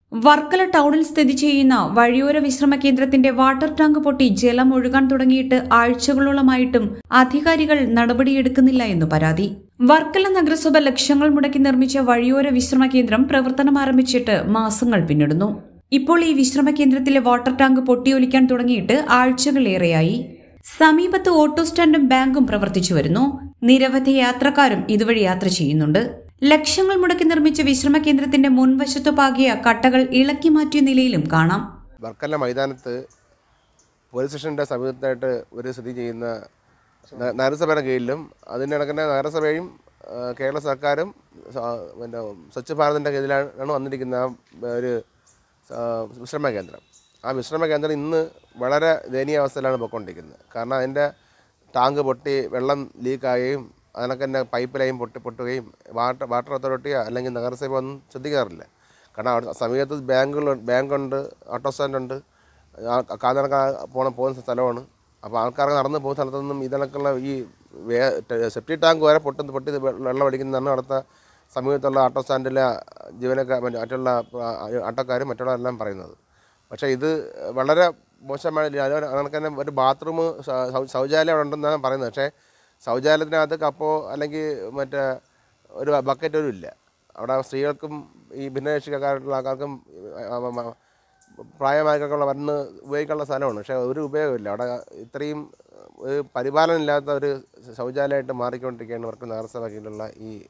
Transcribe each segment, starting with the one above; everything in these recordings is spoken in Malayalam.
വർക്കല ടൗണിൽ സ്ഥിതി ചെയ്യുന്ന വഴിയോര വിശ്രമ കേന്ദ്രത്തിന്റെ വാട്ടർ ടാങ്ക് പൊട്ടി ജലം ഒഴുകാൻ തുടങ്ങിയിട്ട് ആഴ്ചകളോളമായിട്ടും അധികാരികൾ നടപടിയെടുക്കുന്നില്ല എന്ന് പരാതി. വർക്കല നഗരസഭ ലക്ഷങ്ങൾ മുടക്കി നിർമ്മിച്ച വഴിയോര വിശ്രമ കേന്ദ്രം പ്രവർത്തനം ആരംഭിച്ചിട്ട് മാസങ്ങൾ പിന്നിടുന്നു. ഇപ്പോൾ ഈ വിശ്രമ കേന്ദ്രത്തിലെ വാട്ടർ ടാങ്ക് പൊട്ടിയൊലിക്കാൻ തുടങ്ങിയിട്ട് ആഴ്ചകളേറെയായി. സമീപത്ത് ഓട്ടോ സ്റ്റാൻഡും ബാങ്കും പ്രവർത്തിച്ചു വരുന്നു. നിരവധി യാത്രക്കാരും ഇതുവഴി യാത്ര ചെയ്യുന്നുണ്ട്. ലക്ഷങ്ങൾ മുടക്കി നിർമ്മിച്ച വിശ്രമ കേന്ദ്രത്തിന്റെ മുൻവശത്തു പാകിയ കട്ടകൾ ഇളക്കി മാറ്റിയ നിലയിലും കാണാം. വർക്കല മൈതാനത്ത് പോലീസ് സ്റ്റേഷന്റെ സമീപത്തായിട്ട് ഒരു സ്ഥിതി ചെയ്യുന്ന നഗരസഭയുടെ കീഴിലും അതിനിടക്കുന്ന നഗരസഭയും കേരള സർക്കാരും പിന്നെ സ്വച്ഛ് ഭാരതിൻ്റെ കീഴിലാണ് വന്നിരിക്കുന്ന ഒരു വിശ്രമ കേന്ദ്രം. ആ വിശ്രമ കേന്ദ്രം ഇന്ന് വളരെ ദയനീയ അവസ്ഥയിലാണ് പോയിക്കൊണ്ടിരിക്കുന്നത്. കാരണം അതിൻ്റെ ടാങ്ക് പൊട്ടി വെള്ളം ലീക്കാവുകയും അതിനൊക്കെ തന്നെ പൈപ്പ് ലൈൻ പൊട്ടുകയും വാട്ടർ അതോറിറ്റിയോ അല്ലെങ്കിൽ നഗരസഭ ഒന്നും ശ്രദ്ധിക്കാറില്ല. കാരണം അവിടെ സമീപത്ത് ബാങ്കുണ്ട്, ഓട്ടോ സ്റ്റാൻഡുണ്ട്, പോകുന്ന സ്ഥലമാണ്. അപ്പോൾ ആൾക്കാർക്ക് നടന്നു പോകുന്ന സ്ഥലത്തൊന്നും ഇതിനൊക്കെയുള്ള ഈ സെപ്റ്റി ടാങ്ക് വരെ പൊട്ടി വെള്ളം അടിക്കുന്നതാണ് അവിടുത്തെ സമീപത്തുള്ള ഓട്ടോ സ്റ്റാൻഡിലെ ജീവനക്കാർ മറ്റുള്ള ഓട്ടോക്കാരും മറ്റുള്ളവരെല്ലാം പറയുന്നത്. പക്ഷേ ഇത് വളരെ മോശമായ അതിനൊക്കെ തന്നെ ഒരു ബാത്റൂം ശൗചാലയം അവിടെ ഉണ്ടെന്നാണ് പറയുന്നത്. പക്ഷേ ശൗചാലയത്തിനകത്ത് കപ്പോ അല്ലെങ്കിൽ മറ്റേ ഒരു ബക്കറ്റ് പോലും ഇല്ല. അവിടെ സ്ത്രീകൾക്കും ഈ ഭിന്നശേഷിക്കാരായിട്ടുള്ള ആൾക്കാർക്കും പ്രായമായവർക്കുള്ള വന്ന് ഉപയോഗിക്കാനുള്ള സ്ഥലമാണ്. പക്ഷേ ഒരു ഉപയോഗമില്ല. അവിടെ ഇത്രയും ഒരു പരിപാലനം ഇല്ലാത്ത ഒരു ശൗചാലയമായിട്ട് മാറിക്കൊണ്ടിരിക്കുകയാണ് അവർക്ക് നഗരസഭയിലുള്ള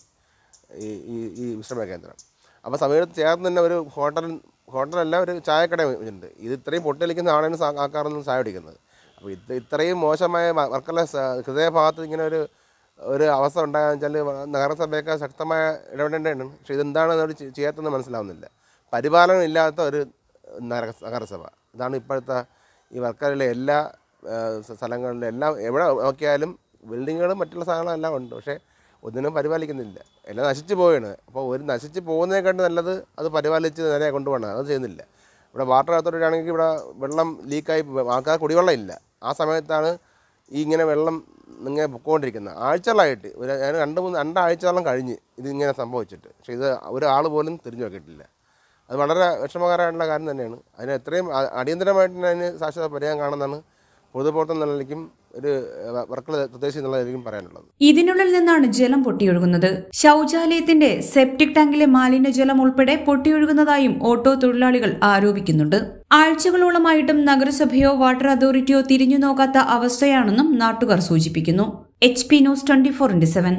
ഈ വിശ്രമ കേന്ദ്രം. അപ്പോൾ സമീപത്ത് ചേർന്ന് തന്നെ ഒരു ഹോട്ടലല്ല, ഒരു ചായക്കട ഉണ്ട്. ഇത് ഇത്രയും പൊട്ടിലിക്കുന്ന ആളാണ് ആൾക്കാരൊന്നും ചായ കുടിക്കുന്നത്. അപ്പോൾ ഇത്രയും മോശമായ വർക്കല ഹൃദയഭാഗത്ത് ഇങ്ങനെ ഒരു അവസ്ഥ ഉണ്ടാകാന്ന് വെച്ചാൽ നഗരസഭയൊക്കെ ശക്തമായ ഇടപെടേണ്ടതാണ്. പക്ഷേ ഇതെന്താണ് അവർ ചെയ്യാത്തതെന്ന് മനസ്സിലാവുന്നില്ല. പരിപാലനം ഇല്ലാത്ത ഒരു നഗരസഭ. ഇതാണ് ഇപ്പോഴത്തെ ഈ വർക്കലയിലെ എല്ലാ സ്ഥലങ്ങളിലും എല്ലാം എവിടെ നോക്കിയാലും ബിൽഡിങ്ങുകളും മറ്റുള്ള സാധനങ്ങളും എല്ലാം ഉണ്ട്. പക്ഷേ ഒന്നിനും പരിപാലിക്കുന്നില്ല. എല്ലാം നശിച്ചു പോവുകയാണ്. അപ്പോൾ ഒരു നശിച്ച് പോകുന്നതിനെക്കാട്ട് നല്ലത് അത് പരിപാലിച്ച് നേരെ കൊണ്ടുപോകണം. അത് ചെയ്യുന്നില്ല. ഇവിടെ വാട്ടർ അതോറിറ്റി ആണെങ്കിൽ ഇവിടെ വെള്ളം ലീക്കായി ആൾക്കാർ കുടിവെള്ളം ഇല്ല. ആ സമയത്താണ് ഈ ഇങ്ങനെ വെള്ളം ഇങ്ങനെ പൊക്കോണ്ടിരിക്കുന്നത്. ആഴ്ചകളായിട്ട് ഞാൻ രണ്ടാഴ്ചയോളം കഴിഞ്ഞ് ഇതിങ്ങനെ സംഭവിച്ചിട്ട്. പക്ഷേ ഇത് ഒരാൾ പോലും തിരിഞ്ഞു നോക്കിയിട്ടില്ല. അത് വളരെ വിഷമകരമായിട്ടുള്ള കാര്യം തന്നെയാണ്. അതിന് എത്രയും അടിയന്തരമായിട്ട് അതിന് ശാശ്വത പരിഹാരം കാണുന്നതാണ് പൊതുപ്രവർത്തനം നിലയിലേക്കും ഒരു വർക്കല പ്രദേശം എന്നുള്ളതായിരിക്കും പറയാനുള്ളത്. ഇതിനുള്ളിൽ നിന്നാണ് ജലം പൊട്ടിയൊഴുകുന്നത്. ശൗചാലയത്തിന്റെ സെപ്റ്റിക് ടാങ്കിലെ മാലിന്യജലം ഉൾപ്പെടെ പൊട്ടിയൊഴുകുന്നതായും ഓട്ടോ തൊഴിലാളികൾ ആരോപിക്കുന്നുണ്ട്. ആഴ്ചകളോളമായിട്ടും നഗരസഭയോ വാട്ടർ അതോറിറ്റിയോ തിരിഞ്ഞു നോക്കാത്ത അവസ്ഥയാണെന്നും നാട്ടുകാർ സൂചിപ്പിക്കുന്നു. HP news 24/7.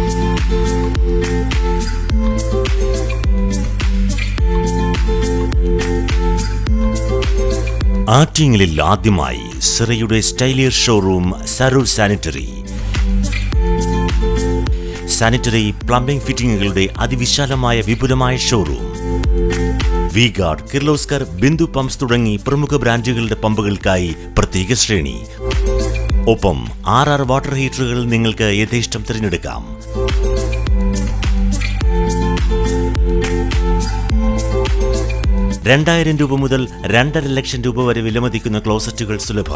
ആറ്റിങ്ങലിൽ ആദ്യമായി സിറയുടെ സ്റ്റൈലിയർ ഷോറൂം സരൂർ സാനിറ്ററി പ്ലംബിംഗ് ഫിറ്റിംഗുകളുടെ അതിവിശാലമായ വിപുലമായ showroom. V Guard, Kirloskar, Bindu pumps തുടങ്ങി പ്രമുഖ ബ്രാൻഡുകളുടെ പമ്പുകൾക്കായി പ്രത്യേക ശ്രേണി. ഒപ്പം 6 വാട്ടർ ഹീറ്ററുകൾ നിങ്ങൾക്ക് യഥേഷ്ടം തിരഞ്ഞെടുക്കാം. ₹2000 മുതൽ ₹2.5 വരെ വിലമതിക്കുന്ന ക്ലോസറ്റുകൾ സുലഭം.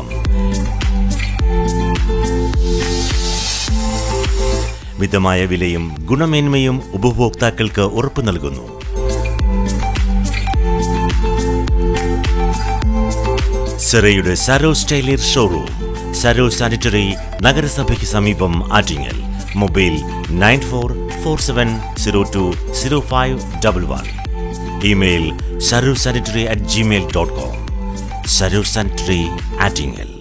മിതമായ വിലയും ഗുണമേന്മയും ഉപഭോക്താക്കൾക്ക് ഉറപ്പു നൽകുന്നു. സിറയുടെ സരോ സ്റ്റൈലിയർ ഷോറൂം, സരോ സാനിറ്ററി, നഗരസഭയ്ക്ക് സമീപം, Attingal. Mobile 9447020511. Email sarursanitary@gmail.com. Sarur Sanitary, Attingel.